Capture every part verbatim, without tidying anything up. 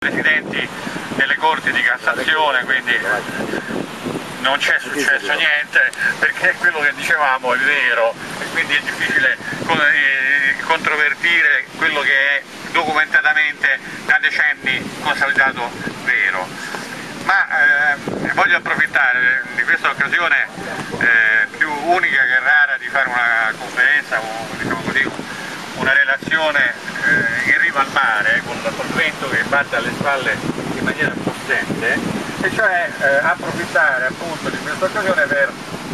presidenti delle corti di Cassazione, quindi non c'è successo niente, perché quello che dicevamo è vero e quindi è difficile controvertire quello che è documentatamente da decenni consolidato vero. Ma eh, voglio approfittare di questa occasione eh, più unica che rara di fare una conferenza, o, diciamo così, una relazione eh, in riva al mare, con il vento che batte alle spalle in maniera possente, e cioè eh, approfittare appunto di questa occasione per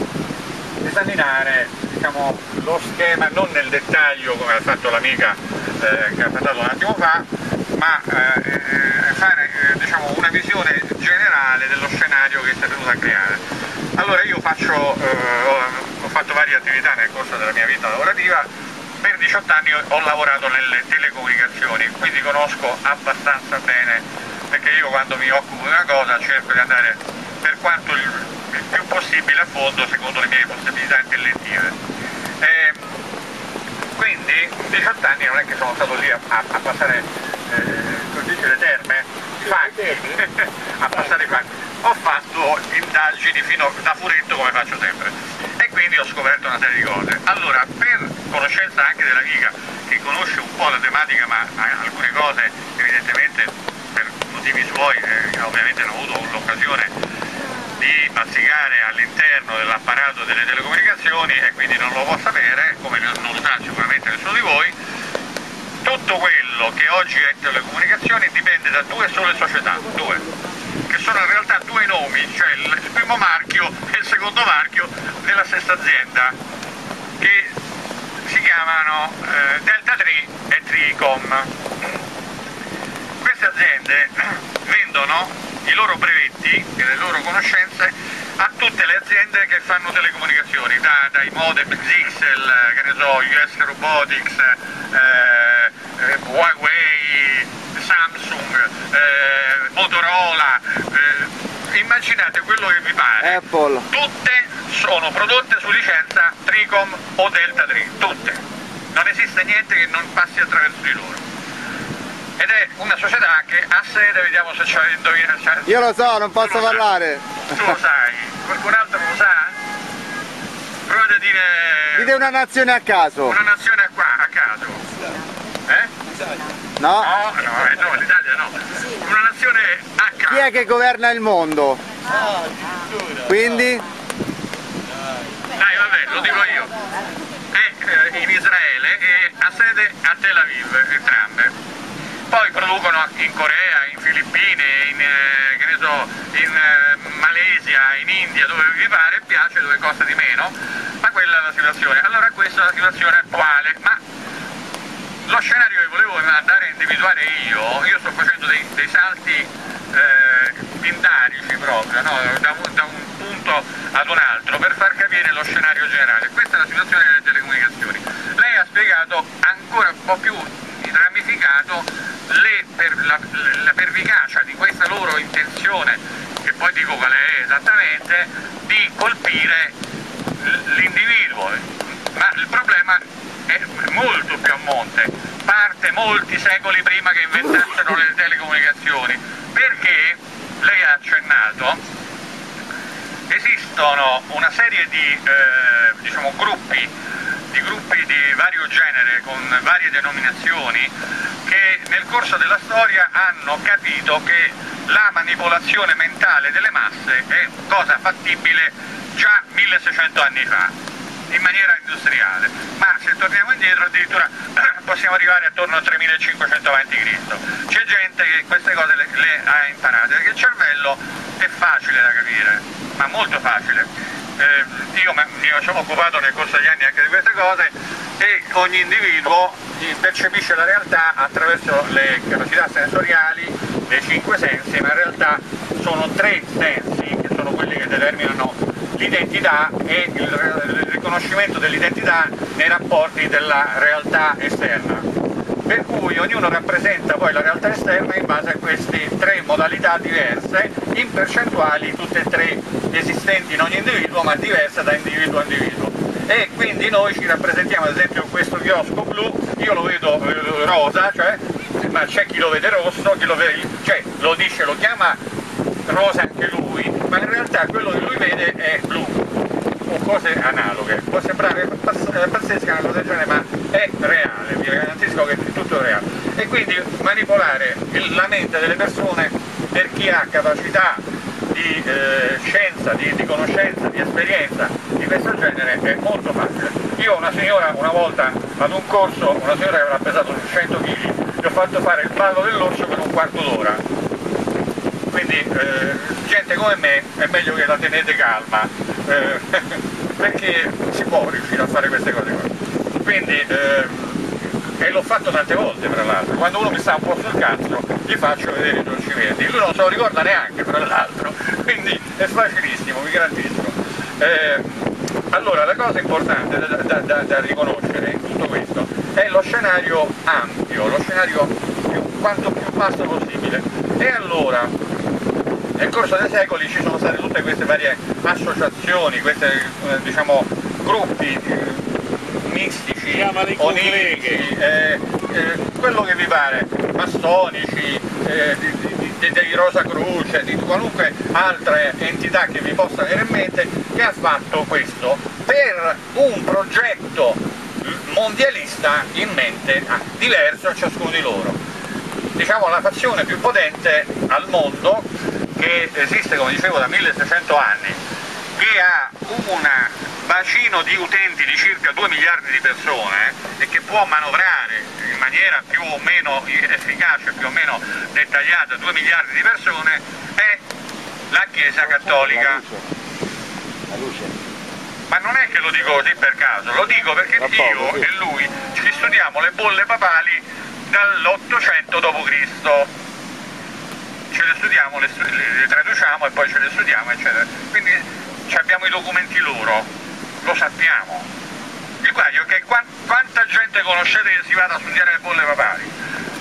esaminare, diciamo, lo schema, non nel dettaglio come ha fatto l'amica eh, che ha parlato un attimo fa, ma eh, fare eh, diciamo, una visione generale dello scenario che si è venuto a creare. Allora io faccio, eh, ho, ho fatto varie attività nel corso della mia vita lavorativa. Per diciotto anni ho lavorato nelle telecomunicazioni, quindi conosco abbastanza bene, perché io quando mi occupo di una cosa cerco di andare per quanto il, il più possibile a fondo secondo le mie possibilità intellettive. E quindi diciotto anni non è che sono stato lì a, a, a passare eh, così le terme, i fatti, a passare i fatti. Ho fatto indagini fino da furetto come faccio sempre e quindi ho scoperto una serie di cose. Allora, per conoscenza anche dell'amica che conosce un po' la tematica, ma alcune cose evidentemente per motivi suoi eh, ovviamente non ho avuto l'occasione di masticare all'interno dell'apparato delle telecomunicazioni e quindi non lo può sapere, come non lo sa sicuramente nessuno di voi. Tutto quello che oggi è telecomunicazioni dipende da due sole società, due, che sono in realtà due nomi, cioè il primo marchio e il secondo marchio della stessa azienda, che si chiamano eh, Delta tre e Tricom. Queste aziende vendono i loro brevetti e le loro conoscenze a tutte le aziende che fanno telecomunicazioni, da, dai modem Xixel, che ne so, U S Robotics, eh, eh, Huawei, Samsung, eh, Motorola, eh, immaginate quello che vi pare. Apple. Tutte sono prodotte su licenza Tricom o Delta tre, tutte. Non esiste niente che non passi attraverso di loro. Ed è una società che ha sede, vediamo se c'è indovinato. Io lo so, non posso lo parlare. Sai. Tu lo sai, qualcun altro lo sa? Provate a dire... Dite una nazione a caso. Una nazione qua, a caso. Eh? No? No, no, eh, no, l'Italia no. Una nazione a caso. Chi è che governa il mondo? Quindi? Dai, vabbè, lo dico io. È eh, in Israele e ha sede a Tel Aviv, entrambe. Poi producono in Corea, in Filippine, in, eh, che ne so, in eh, Malesia, in India, dove vi pare e piace, dove costa di meno, ma quella è la situazione. Allora questa è la situazione attuale, ma lo scenario che volevo andare a individuare io, io sto facendo dei, dei salti eh, pindarici proprio, no? da, un, da un punto ad un altro, per far capire lo scenario generale. Questa è la situazione delle telecomunicazioni. Lei ha spiegato ancora un po' più ramificato le, per, la, la pervicacia di questa loro intenzione, che poi dico qual è esattamente, di colpire l'individuo, ma il problema è molto più a monte, parte molti secoli prima che inventassero le telecomunicazioni, perché lei ha accennato, esistono una serie di eh, diciamo, gruppi di gruppi di vario genere con varie denominazioni che nel corso della storia hanno capito che la manipolazione mentale delle masse è cosa fattibile già milleseicento anni fa, in maniera industriale, ma se torniamo indietro addirittura possiamo arrivare attorno al tremilacinquecento avanti Cristo C'è gente che queste cose le, le ha imparate, perché il cervello è facile da capire, ma molto facile. Eh, io mi sono occupato nel corso degli anni anche di queste cose e ogni individuo percepisce la realtà attraverso le capacità sensoriali dei cinque sensi, ma in realtà sono tre sensi che sono quelli che determinano l'identità e il, il riconoscimento dell'identità nei rapporti della realtà esterna, per cui ognuno rappresenta poi la realtà esterna in base a queste tre modalità diverse, in percentuali tutte e tre esistenti in ogni individuo, ma diverse da individuo a individuo. E quindi noi ci rappresentiamo, ad esempio questo chiosco blu, io lo vedo rosa, cioè, ma ma c'è chi lo vede rosso, chi lo vede, cioè lo dice, lo chiama rosa anche lui, ma in realtà quello che lui vede è blu, o cose analoghe. Può sembrare pazzesca una cosa del genere, ma è reale, vi garantisco che è tutto reale. E quindi manipolare la mente delle persone per chi ha capacità di eh, scienza, di, di conoscenza, di esperienza di questo genere è molto facile. Io ho una signora una volta ad un corso, una signora che avrà pesato cento chili, gli ho fatto fare il ballo dell'orso per un quarto d'ora. Quindi eh, gente come me è meglio che la tenete calma, eh, perché si può riuscire a fare queste cose qua. Quindi eh, e l'ho fatto tante volte tra l'altro, quando uno mi sta un po' sul cazzo gli faccio vedere i dolci verdi, lui non se lo ricorda neanche tra l'altro, quindi è facilissimo, vi garantisco. Eh, allora la cosa importante da, da, da, da riconoscere in tutto questo è lo scenario ampio, lo scenario più, quanto più vasto possibile. E allora nel corso dei secoli ci sono state tutte queste varie associazioni, questi eh, diciamo gruppi eh, mistici, onirici, eh, eh, quello che vi pare, massonici, eh, di, di, di, di Rosa Croce, di qualunque altra entità che vi possa avere in mente, che ha fatto questo per un progetto mondialista in mente, ah, diverso a ciascuno di loro. Diciamo la fazione più potente al mondo, che esiste, come dicevo, da milleseicento anni, che ha un bacino di utenti di circa due miliardi di persone e che può manovrare in maniera più o meno efficace, più o meno dettagliata, due miliardi di persone, è la Chiesa Cattolica. La luce. Ma non è che lo dico così per caso, lo dico perché io e lui ci studiamo le bolle papali dall'ottocento dopo Cristo, ce le studiamo, le, le traduciamo e poi ce le studiamo, eccetera. Quindi abbiamo i documenti loro, lo sappiamo. Il guaio è che quanta gente conoscete che si vada a studiare le bolle papali?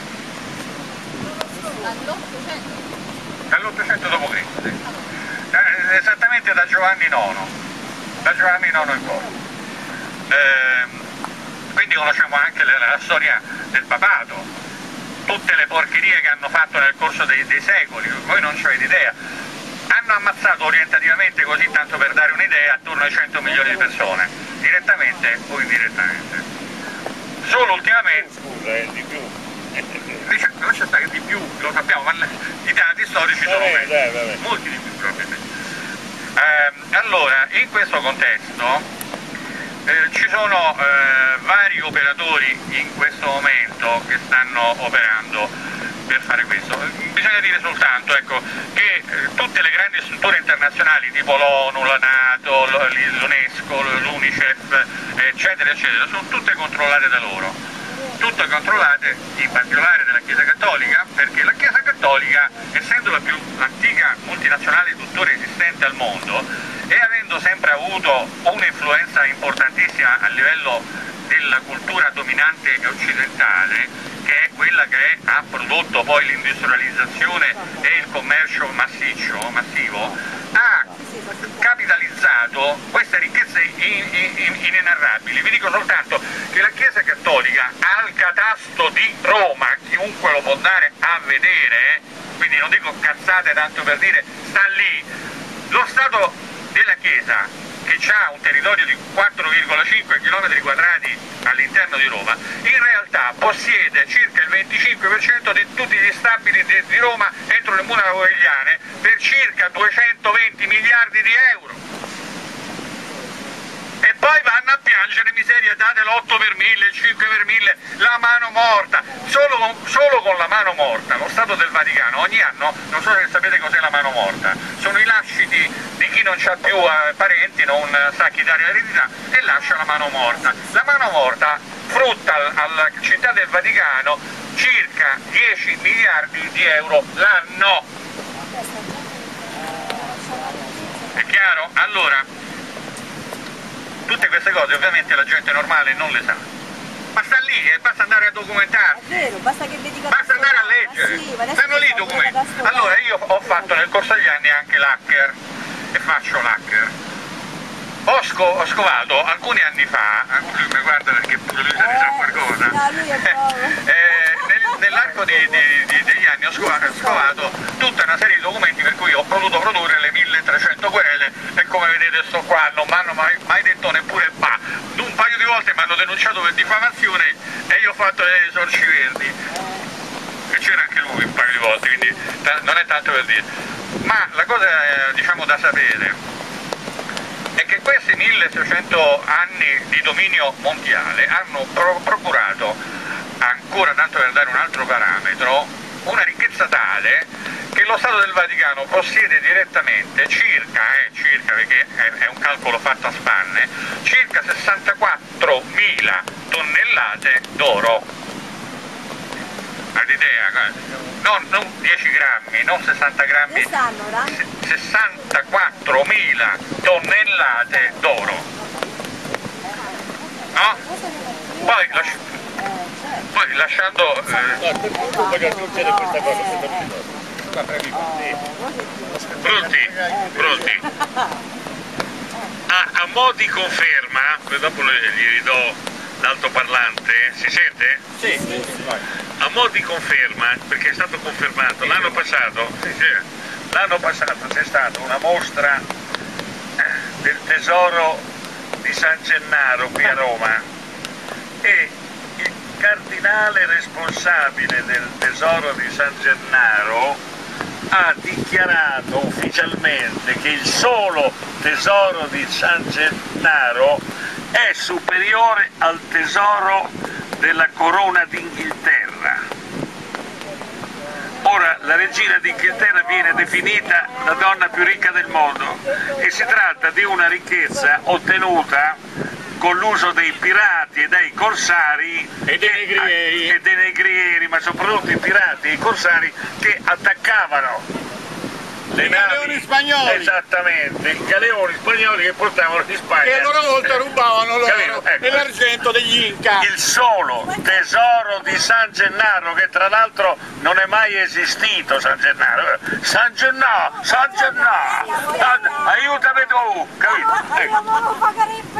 Dall'Ottocento? Dall'Ottocento dopo Cristo, sì. Eh, esattamente da Giovanni nono, da Giovanni nono in poi. Eh, quindi conosciamo anche la, la storia del papato, tutte le porcherie che hanno fatto nel corso dei, dei secoli, voi non ci avete idea. Hanno ammazzato orientativamente, così tanto per dare un'idea, attorno ai cento milioni di persone, direttamente o indirettamente. Solo ultimamente... Scusa, è di più. Non c'è stato di più, lo sappiamo, ma i dati storici sono vabbè, questi, dai, vabbè. molti di più probabilmente. Eh, allora, in questo contesto eh, ci sono eh, vari operatori in questo momento che stanno operando per fare questo. Bisogna dire soltanto, ecco, che eh, tutte le grandi strutture internazionali tipo l'ONU, la NATO, l'UNESCO, l'UNICEF, eccetera, eccetera, sono tutte controllate da loro. Tutte controllate in particolare dalla Chiesa Cattolica, perché la Chiesa Cattolica, essendo la più antica multinazionale tuttora esistente al mondo e avendo sempre avuto un'influenza importantissima a livello della cultura dominante occidentale, che è quella che ha prodotto poi l'industrializzazione e il commercio massiccio, massivo, ha capitalizzato queste ricchezze in, in, inenarrabili. Vi dico soltanto che la Chiesa Cattolica al catasto di Roma, chiunque lo può andare a vedere, quindi non dico cazzate tanto per dire, sta lì, lo Stato della Chiesa, che ha un territorio di quattro virgola cinque chilometri quadrati all'interno di Roma, in realtà possiede circa il venticinque per cento di tutti gli stabili di, di Roma entro le mura napoletane per circa duecentoventi miliardi di euro. E poi vanno a piangere miseria, date l'otto per mille, il cinque per mille, la mano morta. Solo con, solo con la mano morta, lo Stato del Vaticano ogni anno, non so se sapete cos'è la mano morta, sono i lasciti di chi non ha più eh, parenti, non sa chi dare l'eredità e lascia la mano morta. La mano morta frutta al, alla città del Vaticano circa dieci miliardi di euro l'anno. È chiaro? Allora, tutte queste cose ovviamente la gente normale non le sa, ma sta lì e basta andare a documentarsi, È vero, basta che vedi basta andare a leggere, sì, ma adesso stanno lì i sono documenti. da studiare. Allora io ho fatto nel corso degli anni anche l'hacker e faccio l'hacker. Ho, sco ho scovato alcuni anni fa, anche lui mi guarda perché lui se ne sa qualcosa, no, lui è bravo. eh, nel, nell'arco nell'arco di, di, di, degli anni ho scovato, scovato tutta una serie di documenti per cui ho potuto produrre le milletrecento querele e come vedete sto qua, non mi hanno mai, mai detto neppure bah. Un paio di volte mi hanno denunciato per diffamazione e io ho fatto le sorci verdi. E c'era anche lui un paio di volte, quindi non è tanto per dire. Ma la cosa eh, diciamo da sapere è che questi milleseicento anni di dominio mondiale hanno pro procurato, ancora tanto per dare un altro parametro, una ricchezza tale che lo Stato del Vaticano possiede direttamente circa, eh, circa perché è, è un calcolo fatto a spanne, circa sessantaquattromila tonnellate d'oro. L'idea, non, non dieci grammi, non sessanta grammi, sessantaquattromila tonnellate d'oro, no? Poi, lasci poi lasciando... Eh... voglio aggiungere questa cosa, Pronti? Pronti? A, a mo' di conferma, dopo gli ridò l'altoparlante, si sente? Sì, sì, sì. A mo' di conferma, perché è stato confermato, l'anno passato, l'anno passato c'è stata una mostra del tesoro di San Gennaro qui a Roma e il cardinale responsabile del tesoro di San Gennaro ha dichiarato ufficialmente che il solo tesoro di San Gennaro è superiore al tesoro della corona d'Inghilterra. Ora la regina d'Inghilterra viene definita la donna più ricca del mondo e si tratta di una ricchezza ottenuta con l'uso dei pirati e dei corsari e dei negrieri, e dei negrieri ma soprattutto i pirati e i corsari che attaccavano le I navi, galeoni spagnoli, esattamente, i galeoni spagnoli che portavano in Spagna, che a loro volta rubavano l'oro ecco, e l'argento degli Inca. Il solo tesoro di San Gennaro, che tra l'altro non è mai esistito, San Gennaro, San Gennaro, San Gennaro, San... aiutami tu, capito? Ecco. Volevo pagare in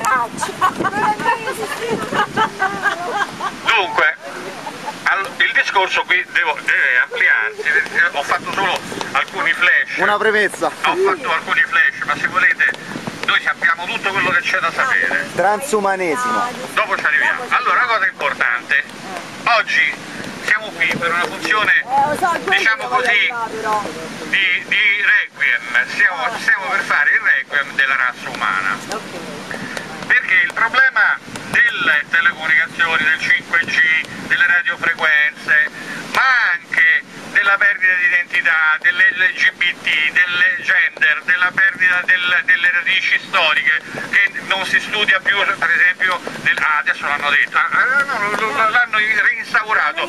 braccia. Dunque, il discorso qui devo, deve ampliarsi, ho fatto solo alcuni flash, Una premessa. ho fatto alcuni flash, ma se volete noi sappiamo tutto quello che c'è da sapere, Transumanesimo. dopo ci arriviamo. Allora, una cosa importante, oggi siamo qui per una funzione, diciamo così, di, di requiem, siamo, stiamo per fare il requiem della razza umana, perché il problema delle telecomunicazioni, del cinque G, delle radiofrequenze, ma anche della perdita di identità, dell'L G B T, del gender, della perdita del, delle radici storiche, che non si studia più, per esempio, nel, ah, adesso l'hanno detto, ah, no, l'hanno reinstaurato,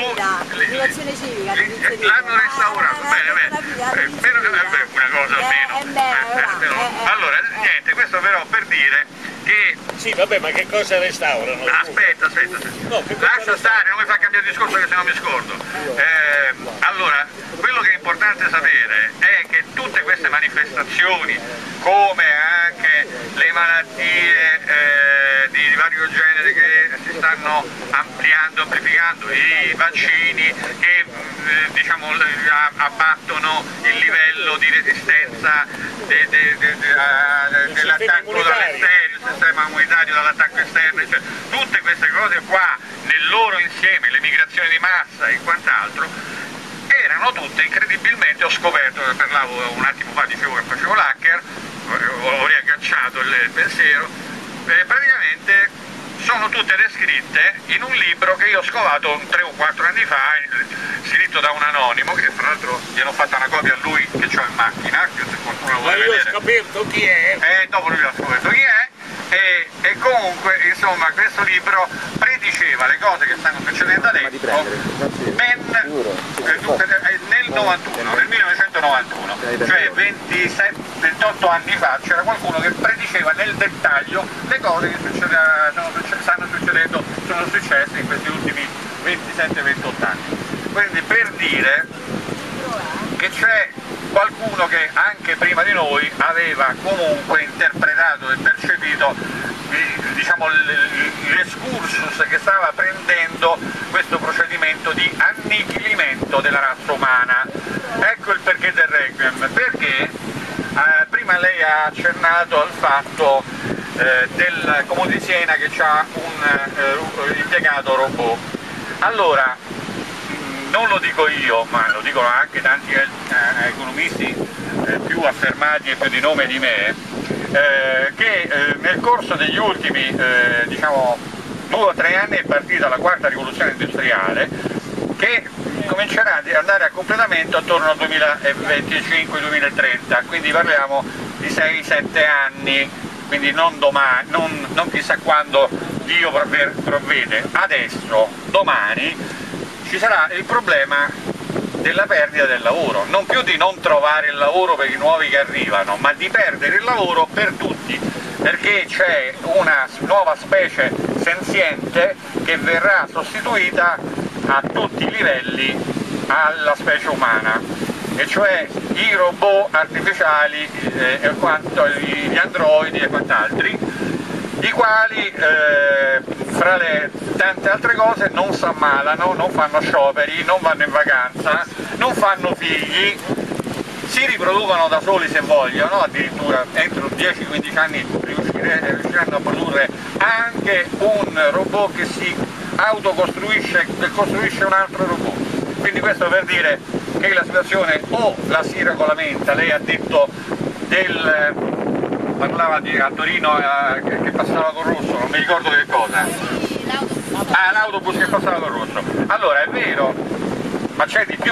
l'hanno restaurato, bene, bene, per, una cosa almeno. Allora, niente, questo però per dire che... Sì, vabbè, ma che cosa restaurano? Aspetta, aspetta, aspetta. No, Lascia stare, non mi fa cambiare discorso che se no mi scordo. Eh, allora, quello che è importante sapere è che tutte queste manifestazioni, come anche le malattie eh, di vario genere che si stanno ampliando, amplificando, i vaccini che eh, diciamo abbattono il livello di resistenza de, de, de, de, uh, dell'attacco dall'esterno, il sistema immunitario dall'attacco esterno, cioè, tutte queste cose qua nel loro insieme, le migrazioni di massa e quant'altro, erano tutte incredibilmente, ho scoperto, parlavo un attimo fa, dicevo che facevo l'hacker, ho riagganciato il pensiero, eh, praticamente sono tutte descritte in un libro che io ho scovato tre o quattro anni fa, scritto da un anonimo, che tra l'altro gli hanno fatta una copia a lui che ho in macchina, che se qualcuno lo vuole ma io vedere. ho scoperto chi è. E dopo lui ha scoperto chi è, e, e comunque insomma questo libro prediceva le cose che stanno succedendo adesso ben eh, nel novantuno, nel millenovecentonovantuno, cioè ventisette, ventotto anni fa c'era qualcuno che prediceva nel dettaglio le cose che succede, sono, stanno succedendo, sono successe in questi ultimi ventisette ventotto anni. Quindi per dire che c'è qualcuno che anche prima di noi aveva comunque interpretato e percepito diciamo, l'escursus che stava prendendo questo procedimento di annichilimento appunto della razza umana. Ecco il perché del Requiem, perché eh, prima lei ha accennato al fatto eh, del Comune di Siena che ha un eh, impiegato robot. Allora, non lo dico io, ma lo dicono anche tanti eh, economisti eh, più affermati e più di nome di me, eh, che eh, nel corso degli ultimi eh, diciamo, due o tre anni è partita la quarta rivoluzione industriale, che comincerà ad andare a completamento attorno al duemilaventicinque duemilatrenta, quindi parliamo di sei sette anni, quindi non domani, non, non chissà quando Dio provvede. Adesso, domani, ci sarà il problema della perdita del lavoro, non più di non trovare il lavoro per i nuovi che arrivano, ma di perdere il lavoro per tutti, perché c'è una nuova specie senziente che verrà sostituita a tutti i livelli alla specie umana, e cioè i robot artificiali, eh, e quanto, gli androidi e quant'altri, i quali eh, fra le tante altre cose non si ammalano, non fanno scioperi, non vanno in vacanza, non fanno figli, si riproducono da soli se vogliono, addirittura entro dieci quindici anni riusciranno a produrre anche un robot che si autocostruisce e costruisce un altro robot. Quindi questo per dire che la situazione o la si regolamenta, lei ha detto del... parlava di, a Torino eh, che, che passava col rosso, non mi ricordo che cosa. Ah, l'autobus che passava col rosso. Allora, è vero, ma c'è di più.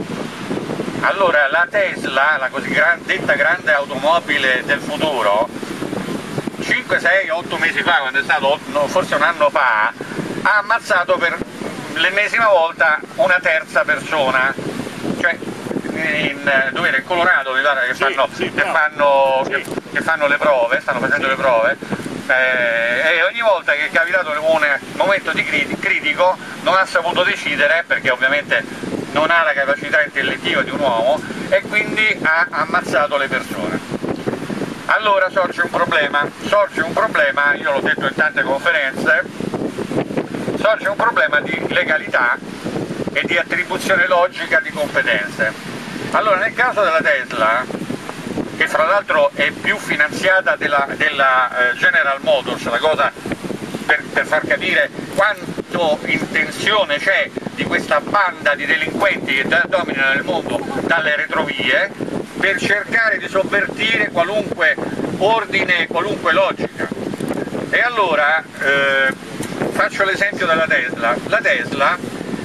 Allora, la Tesla, la così gran, detta grande automobile del futuro, cinque sei otto mesi fa, quando è stato, no, forse un anno fa, ha ammazzato per l'ennesima volta una terza persona. Cioè, in, dove era? In Colorado, mi pare, che fanno, sì, sì, che, fanno, sì. che, che fanno le prove, stanno facendo le prove, eh, e ogni volta che è capitato un momento di criti critico non ha saputo decidere, perché ovviamente non ha la capacità intellettiva di un uomo, e quindi ha ammazzato le persone. Allora sorge un problema, sorge un problema, io l'ho detto in tante conferenze, sorge un problema di legalità e di attribuzione logica di competenze. Allora, nel caso della Tesla, che fra l'altro è più finanziata della, della eh, General Motors, la cosa per, per far capire quanto intenzione c'è di questa banda di delinquenti che dominano il mondo dalle retrovie, per cercare di sovvertire qualunque ordine, qualunque logica. E allora, eh, faccio l'esempio della Tesla. La Tesla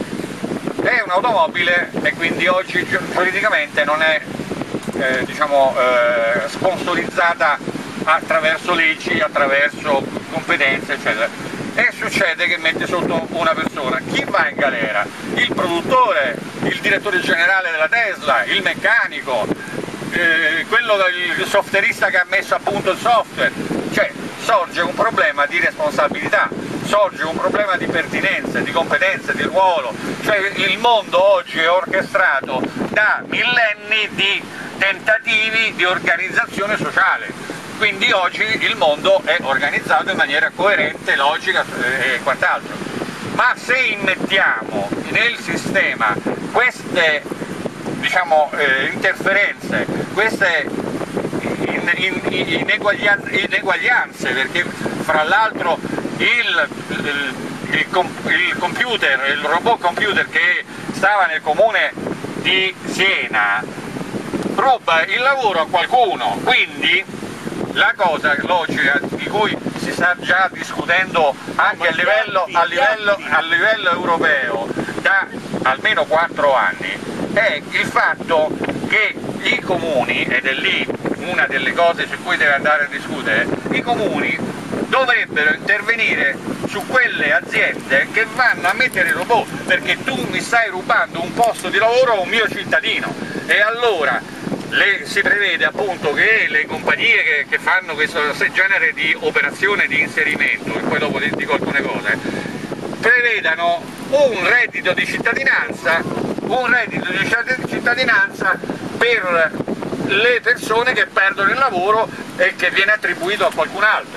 è un'automobile e quindi oggi giuridicamente non è eh, diciamo, eh, sponsorizzata attraverso leggi, attraverso competenze, eccetera. E succede che mette sotto una persona. Chi va in galera? Il produttore, il direttore generale della Tesla, il meccanico, eh, quello, il softwareista che ha messo a punto il software. Cioè, sorge un problema di responsabilità, sorge un problema di pertinenza, di competenza, di ruolo. Cioè, il mondo oggi è orchestrato da millenni di tentativi di organizzazione sociale. Quindi oggi il mondo è organizzato in maniera coerente, logica e quant'altro. Ma se immettiamo nel sistema queste diciamo, eh, interferenze, queste in, in, in, ineguaglianze, ineguaglianze, perché fra l'altro il, il, il, il computer, il robot computer che stava nel comune di Siena ruba il lavoro a qualcuno, quindi la cosa logica di cui si sta già discutendo anche a livello, a livello, a livello europeo da almeno quattro anni è il fatto che i comuni, ed è lì una delle cose su cui deve andare a discutere, i comuni dovrebbero intervenire su quelle aziende che vanno a mettere i robot, perché tu mi stai rubando un posto di lavoro a un mio cittadino. E allora Le, si prevede appunto che le compagnie che, che fanno questo genere di operazione di inserimento, e poi dopo ti dico alcune cose, prevedano un reddito di cittadinanza, un reddito di cittadinanza per le persone che perdono il lavoro e che viene attribuito a qualcun altro.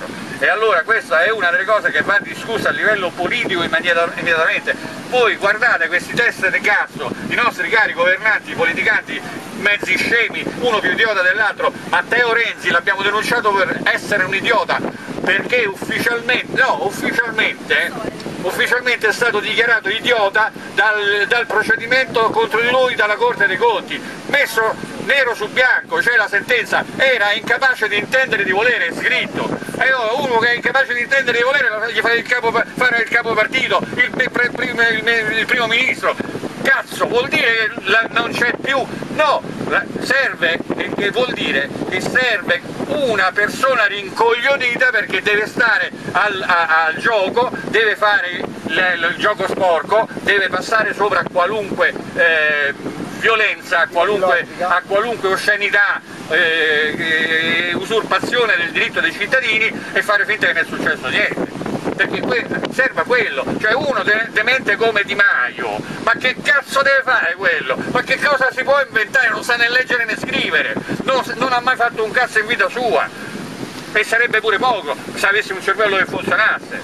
e allora questa è una delle cose che va discussa a livello politico immediatamente. Voi guardate questi test di cazzo, i nostri cari governanti, politicanti, mezzi scemi, uno più idiota dell'altro. Matteo Renzi l'abbiamo denunciato per essere un idiota, perché ufficialmente, no, ufficialmente, ufficialmente è stato dichiarato idiota dal, dal procedimento contro di lui dalla Corte dei Conti, messo nero su bianco, c'è la sentenza, era incapace di intendere e di volere, è scritto, e uno che è incapace di intendere e di volere gli fa il capo, fare il capo partito, il, il, il, il primo ministro. Cazzo, vuol dire che la, non c'è più, no, la, serve, che vuol dire che serve una persona rincoglionita perché deve stare al, a, al gioco, deve fare il, il gioco sporco, deve passare sopra a qualunque eh, violenza, a qualunque, a qualunque oscenità, eh, eh, usurpazione del diritto dei cittadini e fare finta che non è successo niente. Perché serve a quello, cioè uno demente come Di Maio, ma che cazzo deve fare quello? Ma che cosa si può inventare? Non sa né leggere né scrivere, non, non ha mai fatto un cazzo in vita sua, e sarebbe pure poco se avesse un cervello che funzionasse.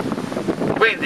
Quindi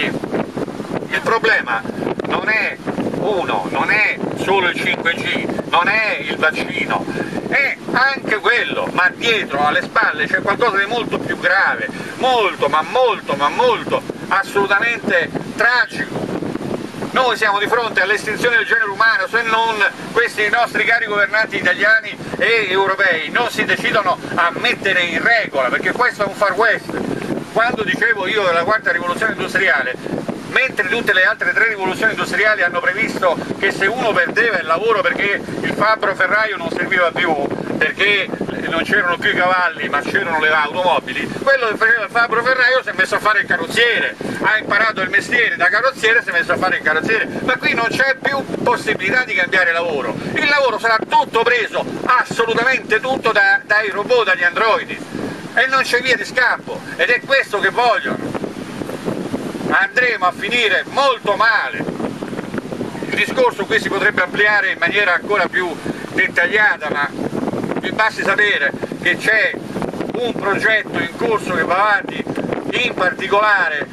il problema non è uno, non è solo il cinque G, non è il vaccino, è anche quello, ma dietro, alle spalle, c'è qualcosa di molto più grave, molto, ma molto, ma molto, assolutamente tragico. Noi siamo di fronte all'estinzione del genere umano se non questi nostri cari governanti italiani e europei non si decidono a mettere in regola, perché questo è un far west. Quando dicevo io della quarta rivoluzione industriale, mentre tutte le altre tre rivoluzioni industriali hanno previsto che se uno perdeva il lavoro perché il fabbro ferraio non serviva più, perché non c'erano più i cavalli ma c'erano le automobili, quello che faceva il fabbro ferraio si è messo a fare il carrozziere, ha imparato il mestiere da carrozziere e si è messo a fare il carrozziere, ma qui non c'è più possibilità di cambiare lavoro, il lavoro sarà tutto preso, assolutamente tutto da, dai robot, dagli androidi, e non c'è via di scampo, ed è questo che vogliono. Andremo a finire molto male. Il discorso qui si potrebbe ampliare in maniera ancora più dettagliata, ma vi basti sapere che c'è un progetto in corso che va avanti, in particolare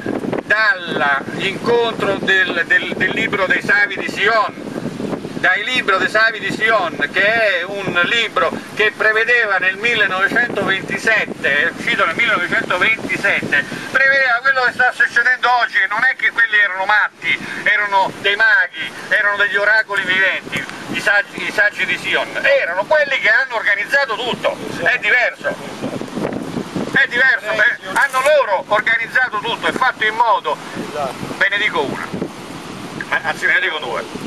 dall'incontro del, del, del libro dei Savi di Sion, dai libro dei Savi di Sion, che è un libro che prevedeva nel millenovecentoventisette, è uscito nel millenovecentoventisette, prevedeva quello che sta succedendo oggi, e non è che quelli erano matti, erano dei maghi, erano degli oracoli viventi, i saggi, i saggi di Sion, erano quelli che hanno organizzato tutto, è diverso, è diverso, eh, hanno loro organizzato tutto e fatto in modo, ve ne dico una, anzi ve ne dico due.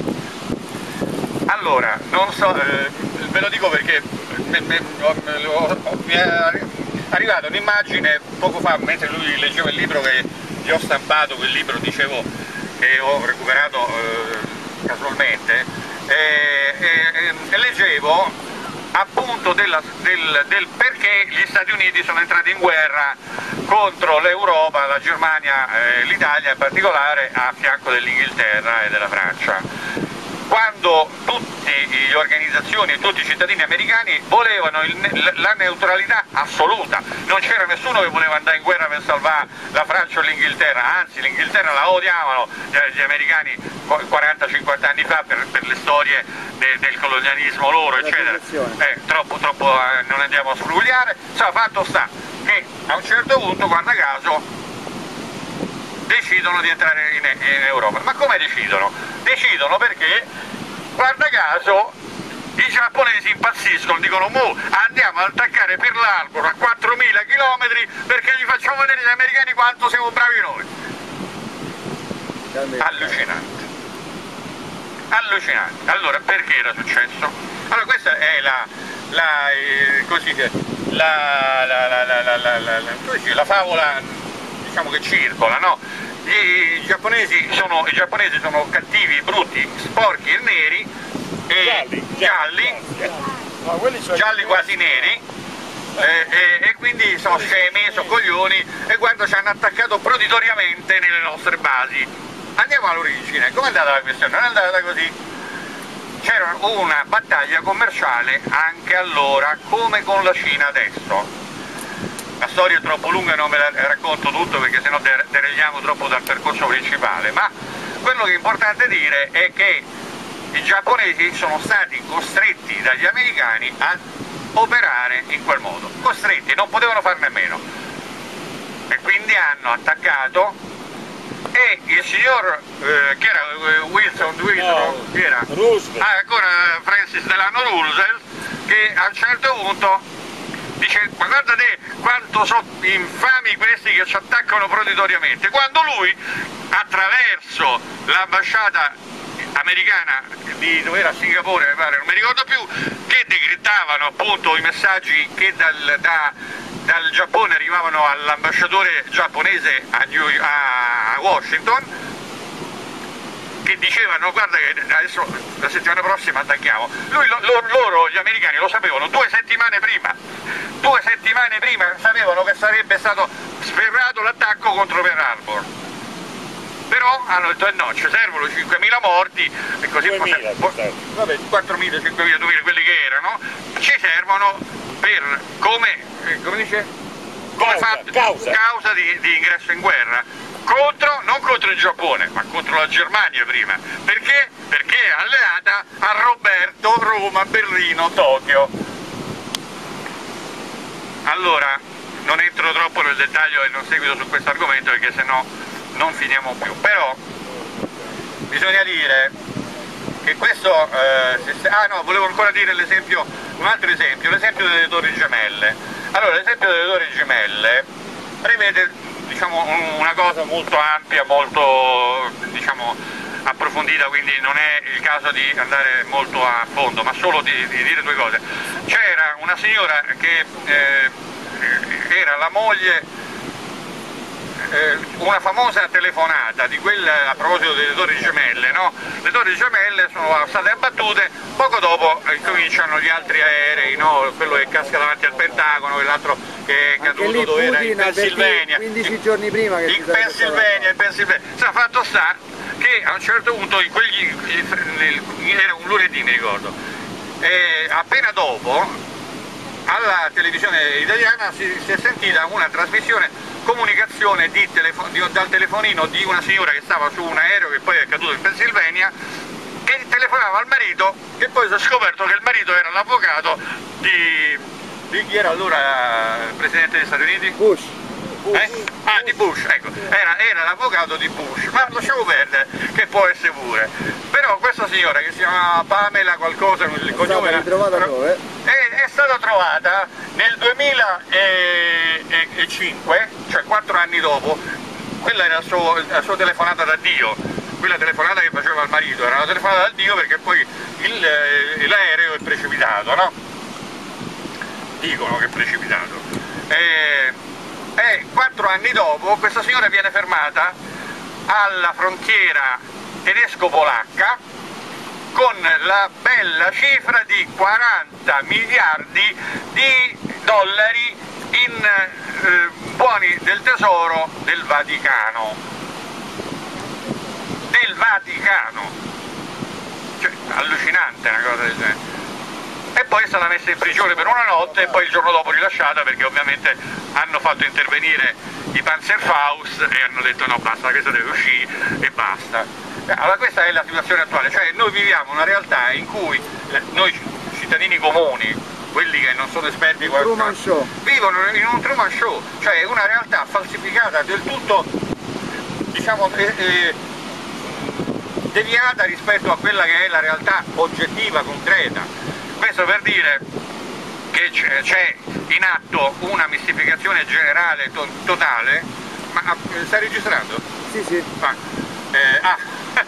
Allora, non so, eh, ve lo dico perché mi, mi, mi è arrivata un'immagine poco fa, mentre lui leggeva il libro che gli ho stampato, quel libro, dicevo, che ho recuperato eh, casualmente, e, e, e leggevo appunto della, del, del perché gli Stati Uniti sono entrati in guerra contro l'Europa, la Germania, eh, l'Italia in particolare, a fianco dell'Inghilterra e della Francia. Quando tutte le organizzazioni e tutti i cittadini americani volevano il, la neutralità assoluta, non c'era nessuno che voleva andare in guerra per salvare la Francia o l'Inghilterra, anzi l'Inghilterra la odiavano gli americani quaranta cinquanta anni fa per, per le storie de, del colonialismo loro, eccetera. Eh, troppo, troppo eh, non andiamo a sfrugliare, insomma, fatto sta che a un certo punto, guarda caso, decidono di entrare in, in Europa. Ma come decidono? Decidono perché, guarda caso, i giapponesi impazziscono, dicono mo andiamo ad attaccare per l'arboro a quattromila chilometri perché gli facciamo vedere agli americani quanto siamo bravi noi. Allucinante. Allucinante. Allora, perché era successo? Allora, questa è la, la, eh, così, la, la, la, la, la, la, la, la, la favola, diciamo, che circola, no? I giapponesi sono, i giapponesi sono cattivi, brutti, sporchi e neri, e gialli, gialli, gialli, gialli quasi neri, e, e, e quindi sono scemi, sono coglioni, e guarda, ci hanno attaccato proditoriamente nelle nostre basi. Andiamo all'origine, com'è andata la questione? Non è andata così. C'era una battaglia commerciale anche allora, come con la Cina adesso. la storia è troppo lunga e non ve la racconto tutto perché sennò deragliamo troppo dal percorso principale, ma quello che è importante dire è che i giapponesi sono stati costretti dagli americani a operare in quel modo, costretti, non potevano farne a meno, e quindi hanno attaccato, e il signor eh, che era eh, Wilson, Wilson no, chi era? Roosevelt. Ah, ancora Francis Delano Roosevelt, che a un certo punto dice: ma guarda te quanto sono infami questi che ci attaccano proditoriamente, quando lui attraverso l'ambasciata americana di dove era, Singapore mi pare, non mi ricordo più, che decrittavano appunto i messaggi che dal, da, dal Giappone arrivavano all'ambasciatore giapponese a, New, a Washington, che dicevano: guarda che adesso la settimana prossima attacchiamo. Lui, lo, loro, gli americani, lo sapevano due settimane prima, due settimane prima sapevano che sarebbe stato sferrato l'attacco contro Pearl Harbor. Però hanno detto: eh no, ci servono cinquemila morti, e così duemila, vabbè, quattromila, cinquemila, duemila, quelli che erano, ci servono per, come, eh, come dice? Come causa, fatto, causa. causa di, di ingresso in guerra, contro, non contro il Giappone, ma contro la Germania prima. Perché? Perché è alleata a Roberto, Roma, Berlino, Tokyo. Allora, non entro troppo nel dettaglio e non seguito su questo argomento perché sennò non finiamo più, però bisogna dire che questo eh, ah no, volevo ancora dire l'esempio, un altro esempio, l'esempio delle Torri Gemelle. Allora, l'esempio delle Torri Gemelle prevede, diciamo, una cosa molto ampia, molto, diciamo, approfondita, quindi non è il caso di andare molto a fondo, ma solo di, di dire due cose. C'era una signora che eh, era la moglie, una famosa telefonata di quella, a proposito delle Torri Gemelle, no? Le Torri Gemelle sono state abbattute, poco dopo eh, cominciano gli altri aerei, no? Quello che casca davanti al Pentagono, quell'altro che è caduto dove era, in Pennsylvania, quindici giorni prima che in Pennsylvania, in Pennsylvania. Si è fatto sta che a un certo punto, in quegli, era un lunedì mi ricordo, e appena dopo alla televisione italiana si, si è sentita una trasmissione, comunicazione di telefo di, dal telefonino di una signora che stava su un aereo che poi è caduto in Pennsylvania, che telefonava al marito, che poi si è scoperto che il marito era l'avvocato di, di chi era allora il presidente degli Stati Uniti? Bush. Eh? Ah, di Bush, ecco, era, era l'avvocato di Bush, ma lasciamo perdere, che può essere pure. Però questa signora, che si chiama Pamela qualcosa, il cognome era, ritrovata dove? È, è stata trovata nel duemilacinque, cioè quattro anni dopo. Quella era la sua, la sua telefonata da Dio, quella telefonata che faceva al marito, era una telefonata da Dio perché poi l'aereo è precipitato, no? Dicono che è precipitato. E, E quattro anni dopo questa signora viene fermata alla frontiera tedesco-polacca con la bella cifra di quaranta miliardi di dollari in eh, buoni del tesoro del Vaticano. Del Vaticano! Cioè, allucinante una cosa del genere. E poi è stata messa in prigione per una notte e poi il giorno dopo rilasciata, perché ovviamente hanno fatto intervenire i Panzerfaust e hanno detto no, basta, questa deve uscire e basta. Allora questa è la situazione attuale, cioè noi viviamo una realtà in cui noi cittadini comuni, quelli che non sono esperti, Truman Show, vivono in un Truman Show, cioè una realtà falsificata, del tutto, diciamo, eh, eh, deviata rispetto a quella che è la realtà oggettiva, concreta. Questo per dire che c'è in atto una mistificazione generale to totale, ma stai registrando? Sì, sì. Ah, eh, ah.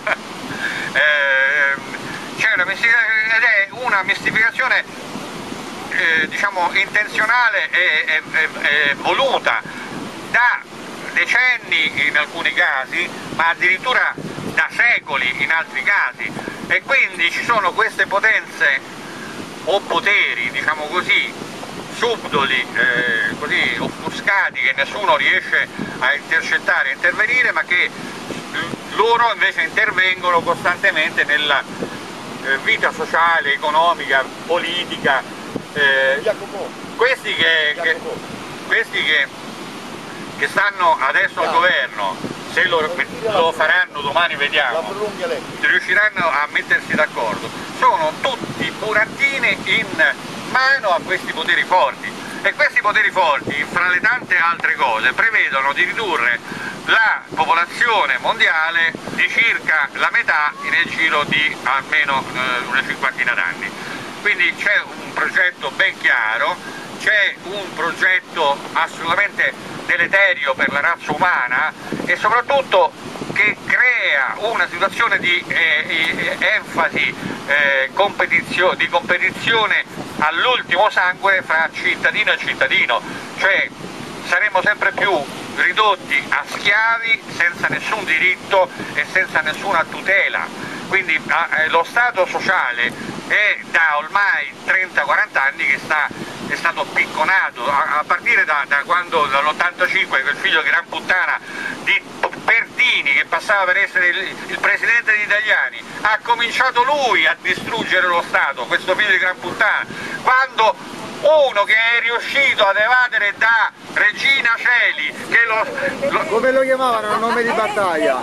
eh, c'è una mistificazione, ed è una mistificazione eh, diciamo intenzionale e, e, e, e voluta da decenni in alcuni casi, ma addirittura da secoli in altri casi, e quindi ci sono queste potenze o poteri, diciamo così, subdoli, eh, così offuscati, che nessuno riesce a intercettare e intervenire, ma che loro invece intervengono costantemente nella eh, vita sociale, economica, politica. Eh, questi che, che questi che, che stanno adesso al governo, se lo, lo faranno domani vediamo, riusciranno a mettersi d'accordo, sono tutti burattini in mano a questi poteri forti, e questi poteri forti, fra le tante altre cose, prevedono di ridurre la popolazione mondiale di circa la metà nel giro di almeno eh, una cinquantina d'anni. Quindi c'è un progetto ben chiaro, c'è un progetto assolutamente deleterio per la razza umana e soprattutto che crea una situazione di eh, enfasi, eh, competizio di competizione all'ultimo sangue fra cittadino e cittadino, cioè saremo sempre più ridotti a schiavi senza nessun diritto e senza nessuna tutela. Quindi eh, lo Stato sociale è da ormai trenta quaranta anni che sta, è stato picconato, a, a partire da, da quando dall'ottantacinque quel figlio di gran puttana di Pertini, che passava per essere il, il presidente degli italiani, ha cominciato lui a distruggere lo Stato, questo figlio di gran puttana, quando uno che è riuscito ad evadere da Regina Coeli, che lo, lo... come lo chiamavano a nome di battaglia?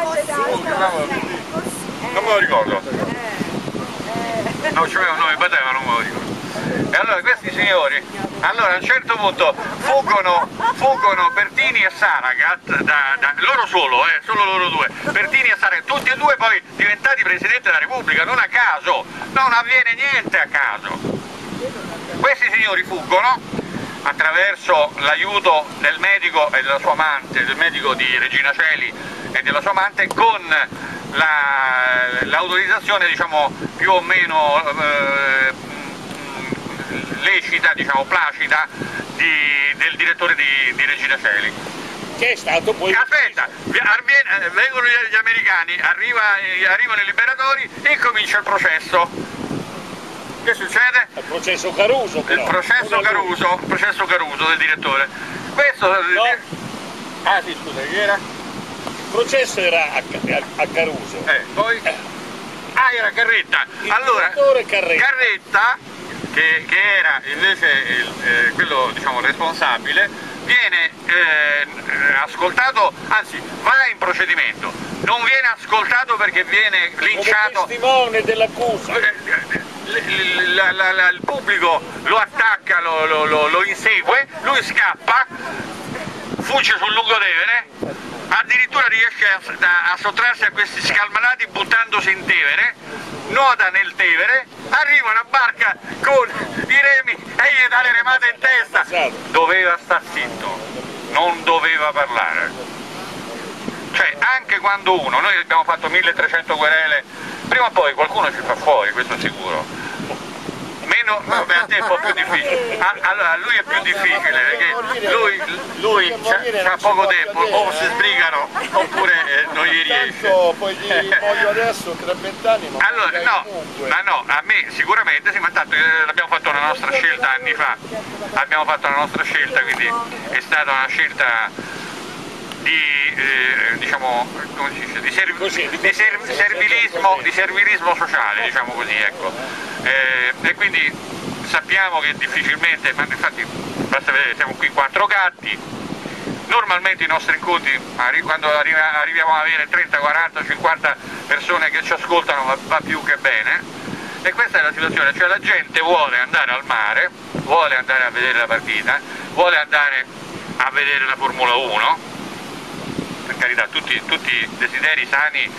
Non me lo ricordo, non c'aveva un nome di battaglia ma non me lo ricordo. E allora questi signori, allora a un certo punto fuggono, fuggono Pertini e Saragat, da, da, loro solo, eh, solo loro due, Pertini e Saragat, tutti e due poi diventati Presidente della Repubblica, non a caso, non avviene niente a caso. Questi signori fuggono attraverso l'aiuto del medico e della sua amante, del medico di Regina Coeli e della sua amante, con l'autorizzazione la, diciamo più o meno eh, lecita, diciamo placida, di, del direttore di, di Regina Coeli. Che è stato poi... Aspetta, vengono gli americani, arriva, arrivano i liberatori e comincia il processo. Che succede? Il processo Caruso però. Il processo Caruso, il processo Caruso del direttore. Questo... No. Ah sì, scusa, chi era? Il processo era a, a, a Caruso. Eh, poi? Ah, era Carretta. Il allora, Carretta. Carretta che, che era invece il, eh, quello diciamo responsabile, viene eh, ascoltato, anzi va in procedimento, non viene ascoltato perché viene linciato. Come testimone dell'accusa. La, la, la, il pubblico lo attacca, lo, lo, lo, lo insegue, lui scappa, fugge sul lungotevere, addirittura riesce a, a sottrarsi a questi scalmanati buttandosi in Tevere, nuota nel Tevere, arriva una barca con i remi e gli dà le remate in testa. Doveva star zitto, non doveva parlare. Cioè anche quando uno, noi abbiamo fatto milletrecento querele, prima o poi qualcuno ci fa fuori, questo è sicuro. Meno, vabbè, a te è un po' più difficile. Ah, allora a lui è più difficile perché lui, lui ha poco tempo, o si sbrigano oppure eh, non gli riesce. Poi gli voglio adesso tra vent'anni, ma allora no, ma no, a me sicuramente sì, ma tanto eh, abbiamo fatto la nostra scelta anni fa, abbiamo fatto la nostra scelta, quindi è stata una scelta di, eh, diciamo, come si dice, di, serv di serv servilismo, di servilismo sociale, diciamo così, ecco. Eh, e quindi sappiamo che difficilmente, ma infatti basta vedere, siamo qui quattro gatti, normalmente i nostri incontri, quando arriviamo ad avere trenta, quaranta, cinquanta persone che ci ascoltano va, va più che bene, e questa è la situazione, cioè la gente vuole andare al mare, vuole andare a vedere la partita, vuole andare a vedere la Formula uno, per carità, tutti, tutti desideri sani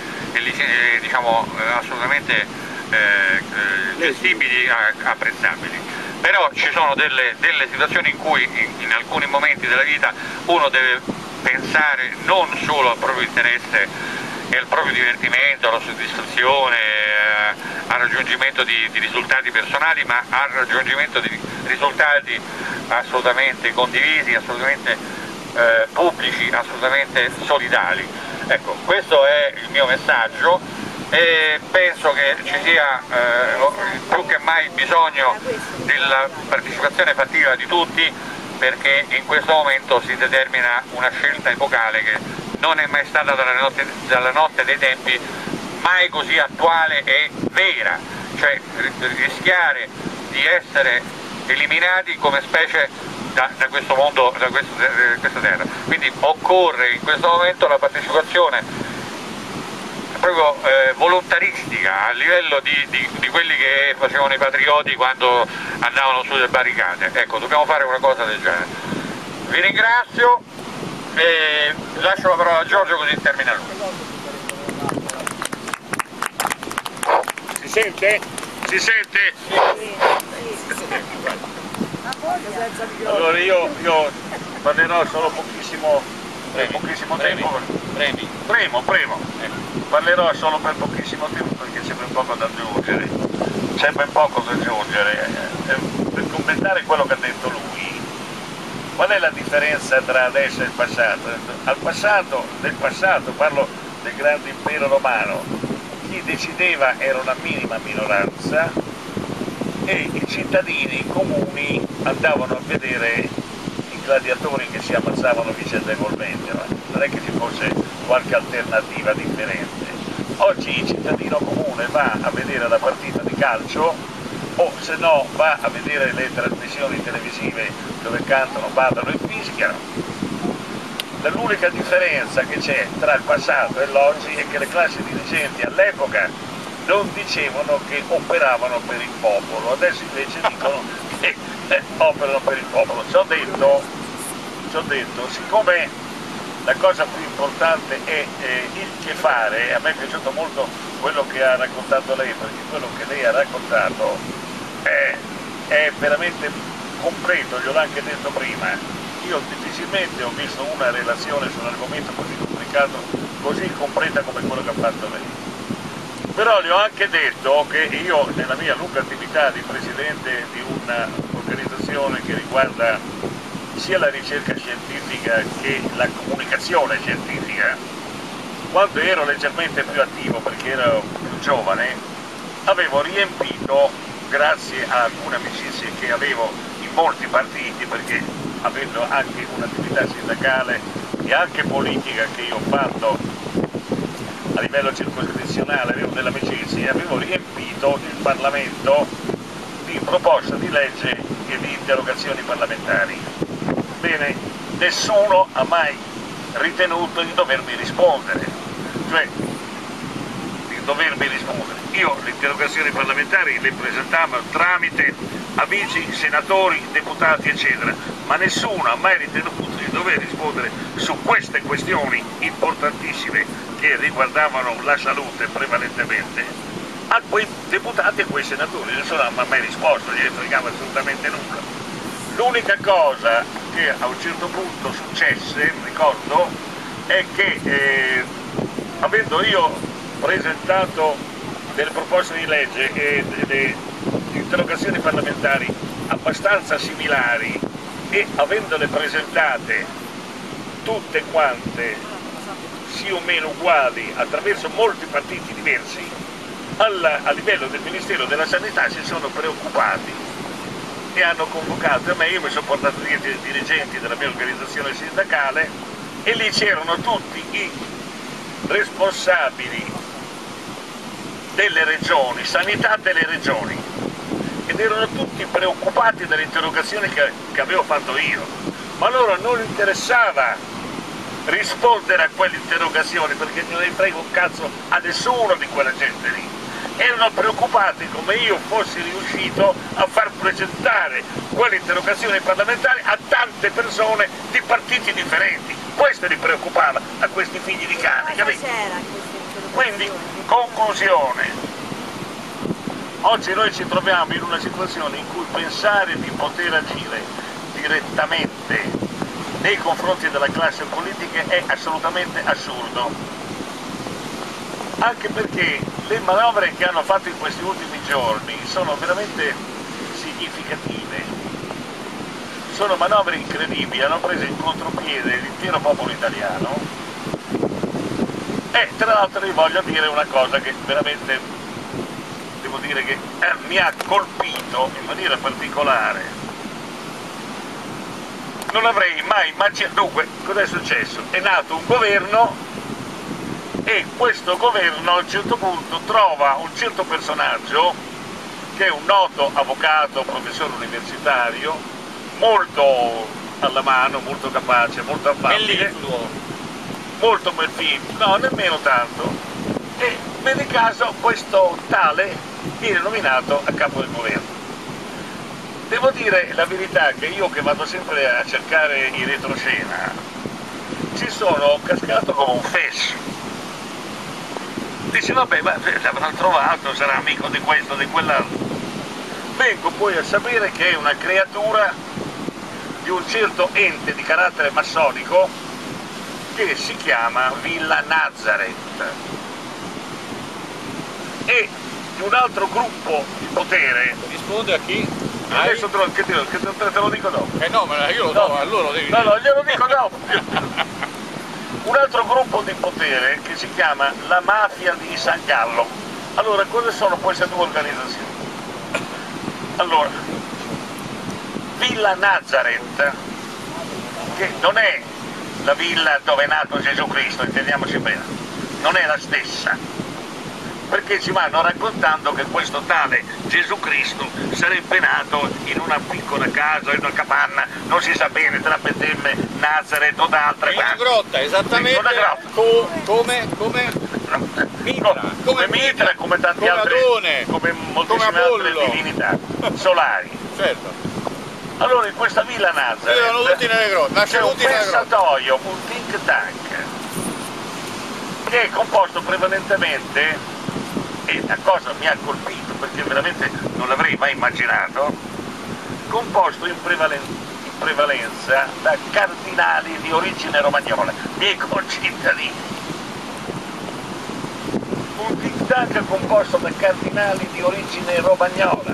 e diciamo assolutamente eh, gestibili, apprezzabili, però ci sono delle, delle situazioni in cui in, in alcuni momenti della vita uno deve pensare non solo al proprio interesse e al proprio divertimento, alla soddisfazione, eh, al raggiungimento di, di risultati personali, ma al raggiungimento di risultati assolutamente condivisi, assolutamente eh, pubblici, assolutamente solidali. Ecco, questo è il mio messaggio e penso che ci sia eh, più che mai bisogno della partecipazione fattiva di tutti, perché in questo momento si determina una scelta epocale che non è mai stata dalla notte, dalla notte dei tempi mai così attuale e vera, cioè rischiare di essere eliminati come specie da, da questo mondo, da questo, da questa terra. Quindi occorre in questo momento la partecipazione proprio eh, volontaristica a livello di, di, di quelli che facevano i patrioti quando andavano sulle barricate. Ecco, dobbiamo fare una cosa del genere. Vi ringrazio e lascio la parola a Giorgio così termina lui. Si sente? Si sente? Allora io, io parlerò solo pochissimo, per pochissimo tempo. Premi. Premo, premo. Parlerò solo per pochissimo tempo perché c'è ben poco da aggiungere. C'è ben poco da aggiungere. Eh, per commentare quello che ha detto lui, qual è la differenza tra adesso e il passato? Al passato, nel passato, parlo del grande impero romano, chi decideva era una minima minoranza e i cittadini comuni andavano a vedere i gladiatori che si ammazzavano vicendevolmente, no? Non è che ci fosse qualche alternativa differente. Oggi il cittadino comune va a vedere la partita di calcio o se no va a vedere le trasmissioni televisive dove cantano, ballano e fischiano. L'unica differenza che c'è tra il passato e l'oggi è che le classi dirigenti all'epoca non dicevano che operavano per il popolo, adesso invece dicono che eh, operano per il popolo. Ci ho detto, ci ho detto, siccome la cosa più importante è eh, il che fare, a me è piaciuto molto quello che ha raccontato lei, perché quello che lei ha raccontato è, è veramente completo, gliel'ho anche detto prima. Io difficilmente ho visto una relazione su un argomento così complicato, così completa come quello che ha fatto lei. Però le ho anche detto che io nella mia lunga attività di presidente di un'organizzazione che riguarda sia la ricerca scientifica che la comunicazione scientifica, quando ero leggermente più attivo perché ero più giovane, avevo riempito, grazie a alcune amicizie che avevo in molti partiti, perché avendo anche un'attività sindacale e anche politica che io ho fatto a livello circoscrizionale, avevo delle amicizie, avevo riempito il Parlamento di proposte di legge e di interrogazioni parlamentari. Bene, nessuno ha mai ritenuto di dovermi rispondere, cioè di dovermi rispondere. Io le interrogazioni parlamentari le presentavo tramite amici, senatori, deputati, eccetera, ma nessuno ha mai ritenuto di dover rispondere su queste questioni importantissime che riguardavano la salute prevalentemente a quei deputati e a quei senatori. Nessuno ha mai risposto, gli fregava assolutamente nulla. L'unica cosa che a un certo punto successe, ricordo, è che eh, avendo io presentato delle proposte di legge e delle interrogazioni parlamentari abbastanza similari e avendole presentate tutte quante sì o meno uguali attraverso molti partiti diversi, alla, a livello del Ministero della Sanità si sono preoccupati e hanno convocato a me, io mi sono portato via i dirigenti della mia organizzazione sindacale e lì c'erano tutti i responsabili delle regioni, sanità delle regioni, ed erano tutti preoccupati delle interrogazioni che, che avevo fatto io, ma a loro non interessava rispondere a quelle interrogazioni perché non ne frega un cazzo a nessuno di quella gente lì. Erano preoccupati come io fossi riuscito a far presentare quelle interrogazioni parlamentari a tante persone di partiti differenti. Questo li preoccupava a questi figli di cane, capito? Quindi, conclusione, oggi noi ci troviamo in una situazione in cui pensare di poter agire direttamente nei confronti della classe politica è assolutamente assurdo. Anche perché le manovre che hanno fatto in questi ultimi giorni sono veramente significative, sono manovre incredibili, hanno preso in contropiede l'intero popolo italiano e tra l'altro vi voglio dire una cosa che veramente, devo dire che eh, mi ha colpito in maniera particolare. Non avrei mai immaginato, dunque, cosa è successo? È nato un governo e questo governo a un certo punto trova un certo personaggio che è un noto avvocato, professore universitario, molto alla mano, molto capace, molto affabile, molto bel film, no, nemmeno tanto, e vedi caso questo tale viene nominato a capo del governo. Devo dire la verità che io che vado sempre a cercare in retroscena, ci sono cascato come un fesso. Dici vabbè, ma l'avranno trovato, sarà amico di questo, di quell'altro. Vengo poi a sapere che è una creatura di un certo ente di carattere massonico che si chiama Villa Nazareth, e di un altro gruppo di potere. Risponde a chi? Adesso te lo, che te, lo, che te, te lo dico dopo. Eh no, ma io lo do, no, allora lo devi no, dire. No, glielo dico dopo. Un altro gruppo di potere che si chiama la Mafia di San Gallo. Allora, cosa sono queste due organizzazioni? Allora, Villa Nazareth, che non è la villa dove è nato Gesù Cristo, intendiamoci bene, non è la stessa, perché ci vanno raccontando che questo tale Gesù Cristo sarebbe nato in una piccola casa, in una capanna, non si sa bene, tra Betlemme, Nazareth o da altre in una parti. grotta, esattamente, Una grotta. Co come, come Mitra, come, come Mitra, come tanti come altri, Adone, come moltissime come altre divinità solari. Certo. Allora in questa Villa Erano tutti nelle grotte, Nazareth c'è un pensatoio, un think tank, che è composto prevalentemente, e la cosa mi ha colpito perché veramente non l'avrei mai immaginato, composto in, prevalen in prevalenza da cardinali di origine romagnola, miei concittadini. Un think tank composto da cardinali di origine romagnola,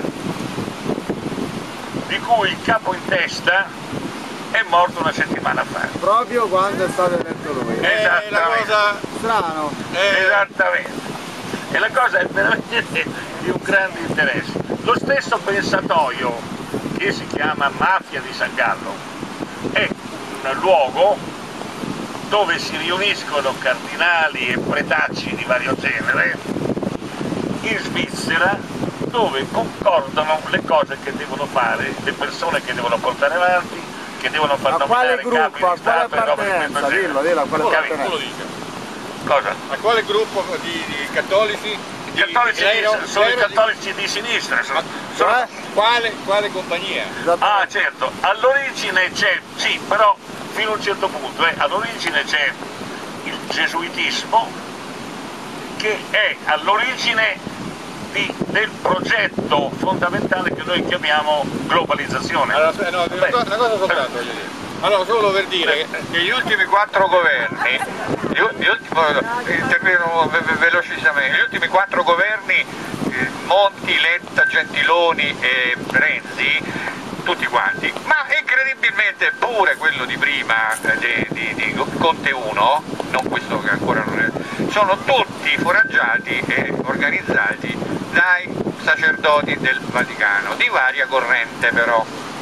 di cui il capo in testa è morto una settimana fa. Proprio quando è stato eletto lui. Eh, la cosa strano. Eh... Esattamente. E la cosa è veramente di un grande interesse. Lo stesso pensatoio, che si chiama Mafia di San Gallo, è un luogo dove si riuniscono cardinali e pretacci di vario genere in Svizzera, dove concordano le cose che devono fare, le persone che devono portare avanti, che devono far nominare capi di Stato. A quale appartenenza? Dillo, dillo, a quale appartenenza? Cosa? A quale gruppo di, di cattolici? I cattolici di, di, sono i cattolici di sinistra. Sono, sono... Eh? Quale, quale compagnia? Ah certo, all'origine c'è, sì, però fino a un certo punto, eh, all'origine c'è il gesuitismo, che è all'origine del progetto fondamentale che noi chiamiamo globalizzazione. Allora, no, una, cosa, una cosa soltanto voglio dire. Allora, solo per dire che gli ultimi quattro governi, gli, gli ultimi, intervengo velocissimamente, gli ultimi quattro governi, Monti, Letta, Gentiloni e Renzi, tutti quanti, ma incredibilmente pure quello di prima, di, di, di Conte uno, non questo che ancora non è, sono tutti foraggiati e organizzati dai sacerdoti del Vaticano, di varia corrente però.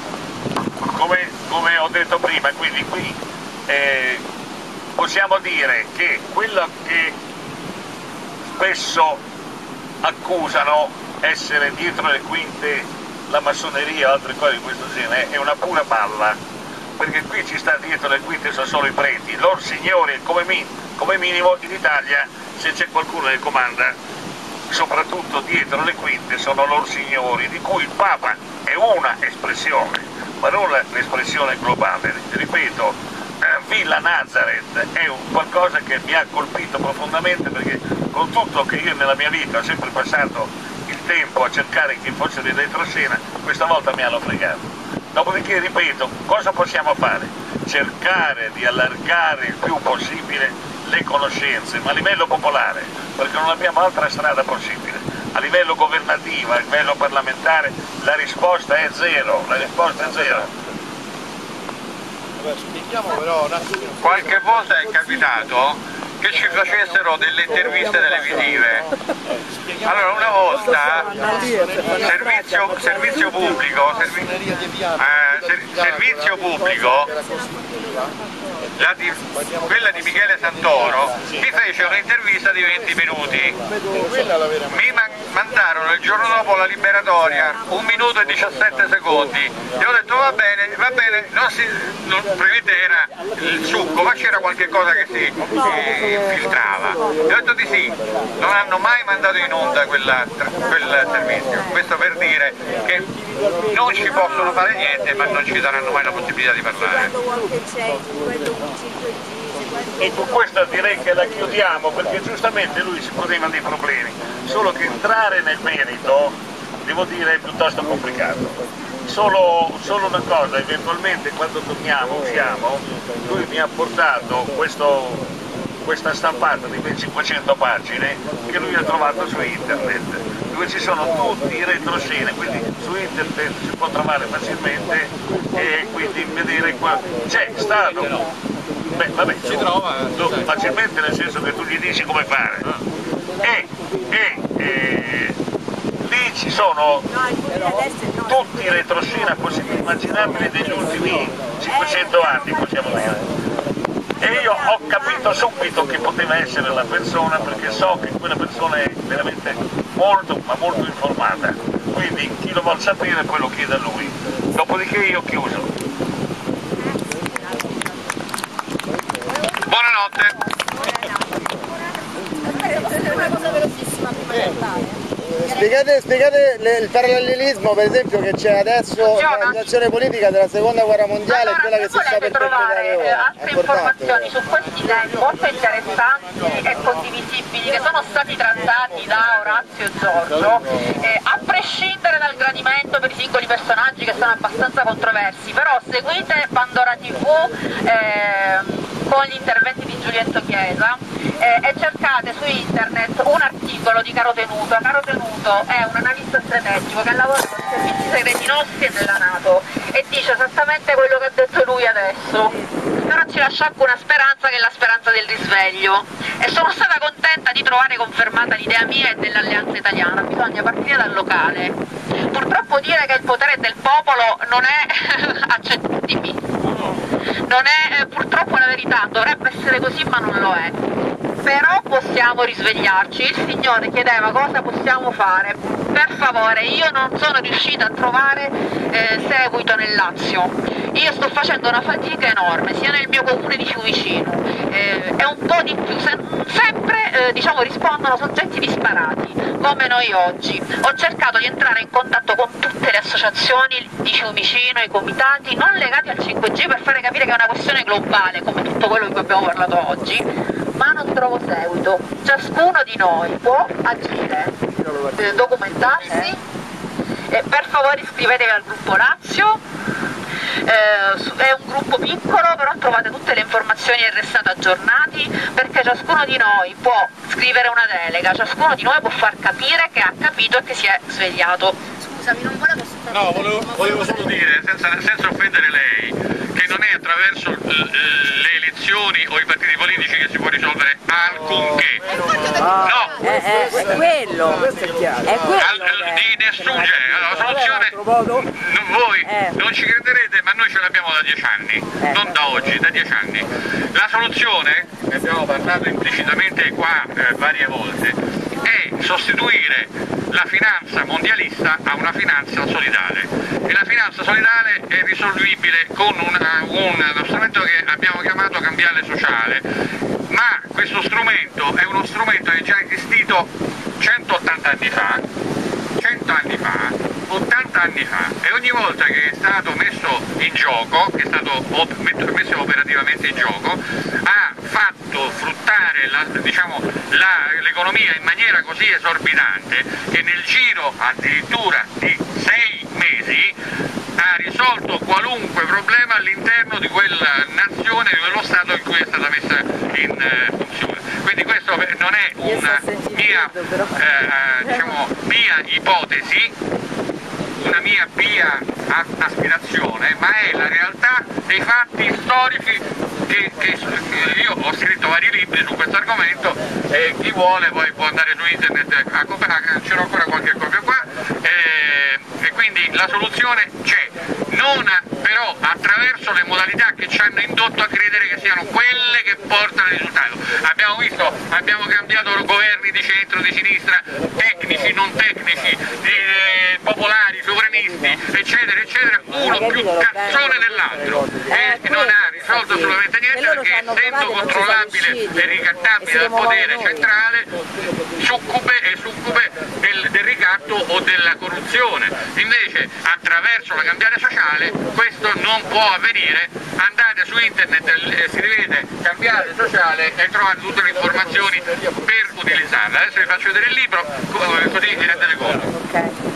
Come, come ho detto prima, quindi qui eh, possiamo dire che quello che spesso accusano essere dietro le quinte la massoneria o altre cose di questo genere è una pura balla, perché qui ci sta dietro le quinte sono solo i preti, loro signori, come, mi, come minimo in Italia se c'è qualcuno che comanda, soprattutto dietro le quinte sono loro signori, di cui il Papa è una espressione, ma non l'espressione globale. Ripeto, eh, Villa Nazareth è un qualcosa che mi ha colpito profondamente, perché con tutto che io nella mia vita ho sempre passato il tempo a cercare chi fosse di retroscena, questa volta mi hanno fregato. Dopodiché, ripeto, cosa possiamo fare? Cercare di allargare il più possibile le conoscenze, ma a livello popolare, perché non abbiamo altra strada possibile. A livello governativo, a livello parlamentare, la risposta è zero, la risposta è zero. Spieghiamo però un attimo. Qualche volta è capitato che ci facessero delle interviste televisive. Allora una volta servizio, servizio pubblico, servi, eh, ser, servizio pubblico, la di, quella di Michele Santoro, mi fece un'intervista di venti minuti. Mi, man, mandarono il giorno dopo la liberatoria, un minuto e diciassette secondi, e ho detto va bene, va bene, non si, non, probabilmente era il succo, ma c'era qualche cosa che si eh, filtrava, e ho detto di sì, non hanno mai mandato in onda quella, quel servizio, questo per dire che non ci possono fare niente, ma non ci daranno mai la possibilità di parlare. E con questa direi che la chiudiamo, perché giustamente lui si poneva dei problemi, solo che entrare nel merito, devo dire, è piuttosto complicato. Solo, solo una cosa, eventualmente quando torniamo, usciamo, lui mi ha portato questo, questa stampata di millecinquecento pagine che lui ha trovato su internet, dove ci sono tutti i retroscene, quindi su internet si può trovare facilmente, e quindi vedere qua c'è stato. Beh, vabbè, si trova tu, facilmente, nel senso che tu gli dici come fare. E, e, e lì ci sono tutti i retroscena possibili immaginabili degli ultimi cinquecento anni, possiamo dire. E io ho capito subito che poteva essere la persona, perché so che quella persona è veramente molto, ma molto informata. Quindi chi lo vuol sapere poi lo chiede a lui. Dopodiché io ho chiuso. Buonanotte. Una cosa velocissima prima di andare. Spiegate, spiegate le, il parallelismo, per esempio, che c'è adesso tra la situazione politica della seconda guerra mondiale allora, e quella che si sta per trovare ora. altre informazioni su questi temi molto interessanti e condivisibili che sono stati trattati da Orazio e Giorgio, eh, a prescindere dal gradimento per i singoli personaggi che sono abbastanza controversi, però seguite Pandora tivù eh, con gli interventi di Giulietto Chiesa eh, e cercate su internet un articolo di Caro Tenuto. Caro Tenuto è un analista strategico che lavora con i servizi segreti nostri e della NATO e dice esattamente quello che ha detto lui adesso, però ci lascia anche una speranza, che è la speranza del risveglio, e sono stata contenta di trovare confermata l'idea mia e dell'Alleanza Italiana. Bisogna partire dal locale. Purtroppo dire che il potere è del popolo non è accettibile, non è eh, purtroppo la verità, dovrebbe essere così ma non lo è. Però possiamo risvegliarci. Il Signore chiedeva cosa possiamo fare. Per favore, io non sono riuscita a trovare eh, seguito nel Lazio. Io sto facendo una fatica enorme, sia nel mio comune di Fiumicino, eh, e un po' di più. Se, sempre eh, diciamo, rispondono soggetti disparati, come noi oggi. Ho cercato di entrare in contatto con tutte le associazioni di Fiumicino, i comitati non legati al cinque G, per fare capire che è una questione globale, come tutto quello di cui abbiamo parlato oggi, ma non trovo seguito. Ciascuno di noi può agire, eh, documentarsi, e per favore iscrivetevi al gruppo Lazio, eh, è un gruppo piccolo, però trovate tutte le informazioni e restate aggiornati, perché ciascuno di noi può scrivere una delega, ciascuno di noi può far capire che ha capito e che si è svegliato. Scusami, non volevo No, volevo, volevo solo dire, senza, senza offendere lei, che non è attraverso le elezioni o i partiti politici che si può risolvere alcunché. No, è, è, è quello, questo è chiaro. È quello Al, di nessun genere. Allora, la soluzione, non, voi eh. non ci crederete, ma noi ce l'abbiamo da dieci anni, eh. non da oggi, da dieci anni. La soluzione, ne abbiamo parlato implicitamente qua eh, varie volte, è sostituire la finanza mondialista a una finanza solidale, e la finanza solidale è risolvibile con una, un, uno strumento che abbiamo chiamato cambiale sociale, ma questo strumento è uno strumento che è già esistito centottanta anni fa, cento anni fa, ottanta anni fa, e ogni volta che è stato messo in gioco, che è stato messo operativamente in gioco, ha fatto fruttare la, diciamo, l'economia in maniera così esorbitante che nel giro addirittura di sei mesi ha risolto qualunque problema all'interno di quella nazione, di quello Stato in cui è stata messa in eh, funzione. Quindi questo non è una mia, eh, diciamo, mia ipotesi, una mia pia aspirazione, ma è la realtà dei fatti storici che, che io ho scritto vari libri su questo argomento, e chi vuole poi può andare su internet a comprare, ce n'ho ancora qualche copia qua, e, e quindi la soluzione c'è, non però attraverso le modalità che che ci hanno indotto a credere che siano quelle che portano il risultato. Abbiamo visto, abbiamo cambiato governi di centro, di sinistra, tecnici, non tecnici, eh, popolari, sovranisti, eccetera, eccetera, uno più cazzone dell'altro, e eh, non ha risolto assolutamente niente perché essendo controllabile e ricattabile dal potere centrale, succube e succube del, del ricatto o della corruzione. Invece attraverso la cambiale sociale questo non può avvenire. Andate su internet, eh, scrivete cambiale sociale e trovate tutte le informazioni per utilizzarla. Adesso vi faccio vedere il libro così vi rendete conto. Okay.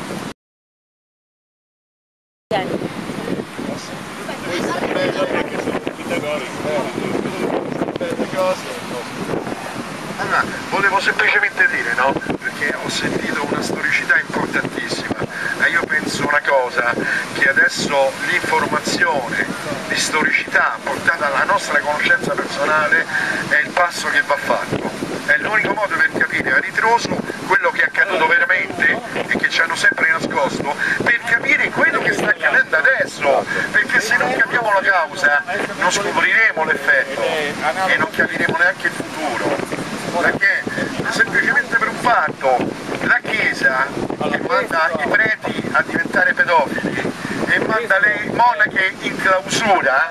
Allora, volevo semplicemente dire, no? Perché ho sentito una storicità importantissima e io penso una cosa, che adesso l'informazione di storicità portata alla nostra conoscenza personale è il passo che va fatto, è l'unico modo per capire a ritroso quello che è accaduto veramente e che ci hanno sempre nascosto, per capire quello che sta accadendo adesso, perché se non capiamo la causa non scopriremo l'effetto e non capiremo neanche il futuro. Perché semplicemente per un fatto la Chiesa che manda i preti a diventare pedofili e manda le monache in clausura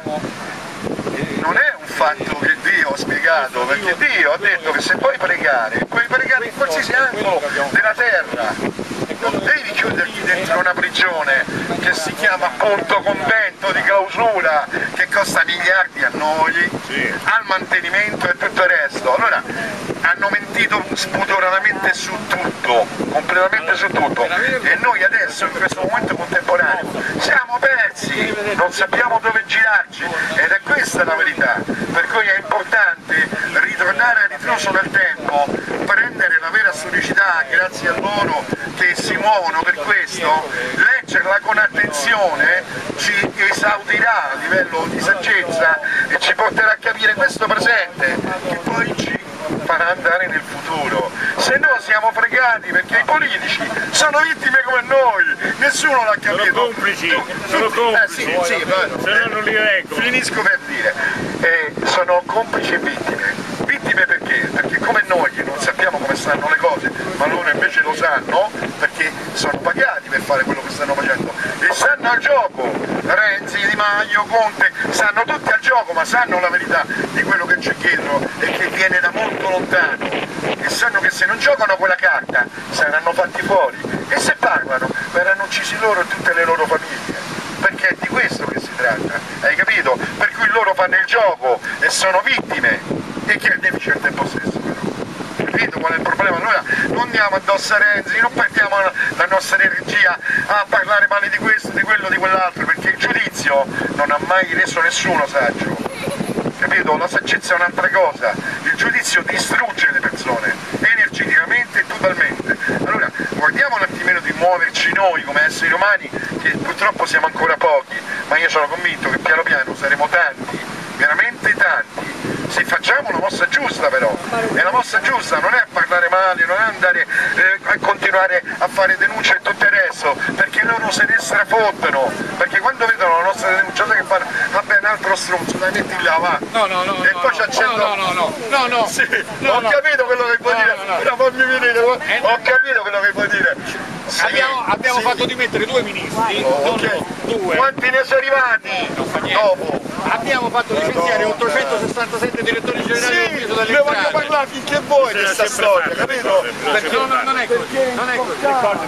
non è un fatto che Dio ha spiegato, perché Dio ha detto che se puoi pregare, puoi pregare in qualsiasi angolo della terra, non devi chiuderti dentro una prigione che si chiama appunto convento di clausura, che costa miliardi a noi, al mantenimento e tutto il resto. Allora hanno mentito spudoratamente su tutto, completamente su tutto, e noi adesso in questo momento contemporaneo siamo persi, non sappiamo dove girarci, ed è questa la verità, per cui è importante ritornare a ritroso nel tempo, prendere la vera storicità grazie a loro che si muovono per questo, leggerla con attenzione ci esaudirà a livello di saggezza e ci porterà a capire questo presente che poi ci farà andare nel futuro. Se no siamo fregati, perché i politici sono vittime come noi, nessuno l'ha capito. Sono complici, tu, sono complici, eh, sì, sì, ma, se no non li leggo. Finisco per dire, eh, sono complici e vittime. Vittime perché? Perché come noi non sappiamo come stanno le cose, ma loro invece lo sanno, perché sono pagati per fare quello che stanno facendo e sanno al gioco. Renzi, Di Maio, Conte, sanno tutti al gioco, ma sanno la verità di quello che c'è dietro e che viene da molto lontano, e sanno che se non giocano quella carta saranno fatti fuori, e se parlano verranno uccisi loro e tutte le loro famiglie, perché è di questo che si tratta, hai capito? Per cui loro fanno il gioco e sono vittime, e chi è il deficit al tempo stesso però. Capito qual è il problema? Allora non andiamo addosso a Renzi, non perdiamo la, la nostra energia a parlare male di questo, di quello, di quell'altro, perché il giudizio non ha mai reso nessuno saggio, capito? La saggezza è un'altra cosa, il giudizio distrugge le persone, energeticamente e totalmente. Allora guardiamo un attimino di muoverci noi come esseri umani, che purtroppo siamo ancora pochi, ma io sono convinto che piano piano saremo tanti, veramente tanti, se facciamo la mossa giusta però, e la mossa giusta non è parlare male, non è andare eh, a continuare a fare denunce e tutto il resto, perché loro se ne strafottono, perché quando vedono la nostra denunciata che fanno, vabbè un altro stronzo, dai metti là, va, no, no, no, e poi ci accendono, no, no, no, no, no, sì, no, ho no. capito quello che vuoi No, dire, no, no. però fammi vedere, ho capito quello che vuoi dire. Sì, abbiamo abbiamo sì. fatto dimettere due ministri, Oh, ok. no, no, due. Quanti ne sono arrivati? Non fa niente. Dopo. Abbiamo fatto licenziare ottocentosessantasette direttori generali Sì, dell'ufficio delle ne voglio entrate. parlare finché vuoi di questa storia, capito? Perché no, no, non è così, non è così.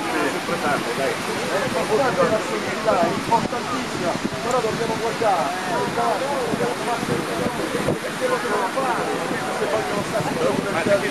È importantissima, però dobbiamo guardare perché lo devono fare, se vogliono stare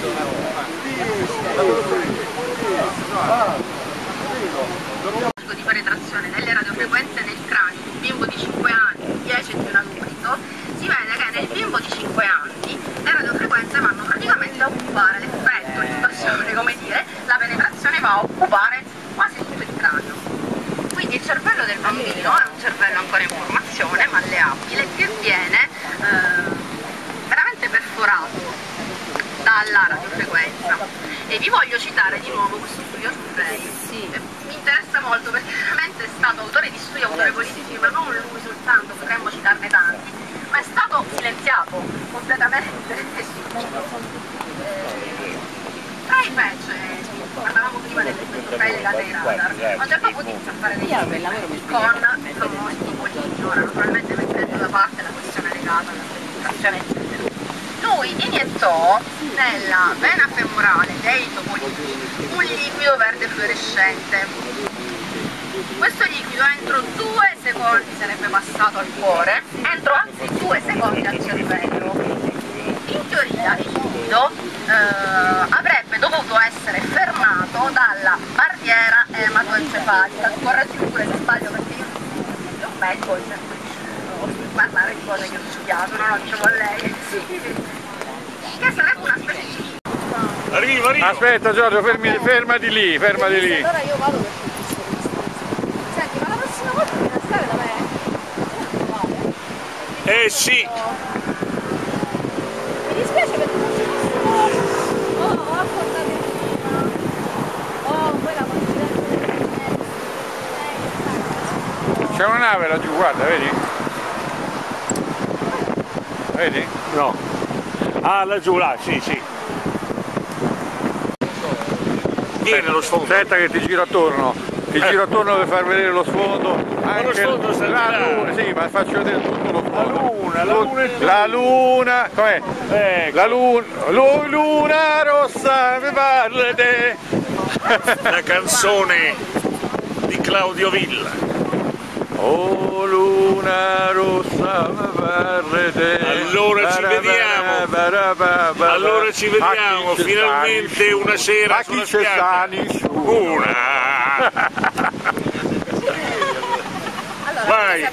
di penetrazione nelle radiofrequenze del cranio di un bimbo di cinque anni, dieci di un adulto, si vede che nel bimbo di cinque anni le radiofrequenze vanno praticamente a occupare l'effetto, l'invasione, come dire, la penetrazione va a occupare quasi tutto il cranio. Quindi il cervello del bambino è un cervello ancora in formazione, malleabile, che viene eh, veramente perforato dalla radiofrequenza. E vi voglio citare di nuovo questo studio su Ray. Sì. Mi interessa molto perché veramente è stato autore di studi, autore politici, ma non lui soltanto, potremmo citarne tanti, ma fortunatamente è successo. Tra invece, parlavamo prima delle fai legate ai radar, ho già proprio iniziato a fare dei film con i famosi politici, ora naturalmente mettendo da parte la questione legata alla semplificazione eccetera. Lui iniettò nella vena femorale dei topolini un liquido verde fluorescente. Questo liquido entro due secondi sarebbe passato al cuore, entro anzi due secondi al cervello. In teoria il liquido eh, avrebbe dovuto essere fermato dalla barriera ematoencefalica. Correggi pure se sbaglio perché io non un medico e cerco di parlare di cose che ho studiato, non lo dicevo a lei. Che sarebbe una specie di... Arriva, arriva! Aspetta Giorgio, fermi, fermati lì, fermati lì. Allora io vado per tutti. Senti, ma la prossima volta devi stare da me? Eh sì! Mi dispiace perché non ci posso... Oh, ho affrontato prima. Oh, poi la confidenza. C'è una nave laggiù, guarda, vedi? Vedi? No. Ah, laggiù, là, sì, sì. Viene lo sfondo. Aspetta che ti giro attorno, ti giro attorno per far vedere lo sfondo. Anche lo sfondo sta la girando. luna, sì, ma faccio vedere tutto lo sfondo. La luna, la luna è La luna, com'è? Ecco. La luna, lu- luna rossa, mi parla te. La canzone di Claudio Villa. Oh luna rossa, mi parla te. Allora ci vediamo. Allora ci vediamo finalmente una sera Ma chi sulla c'è sta? spiaggia. Nessuno. Una. Vai.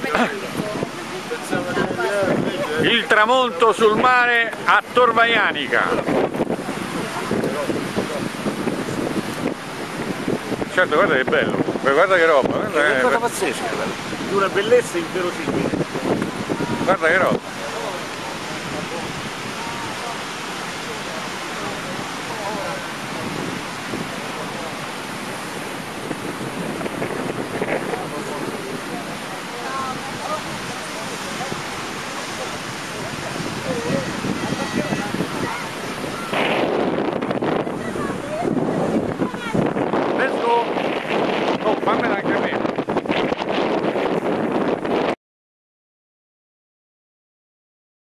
Il tramonto sul mare a Tor Vaianica. Certo, guarda che bello, guarda che roba, guarda È una cosa che, pazzesca, di una bellezza inverosimile. guarda che roba.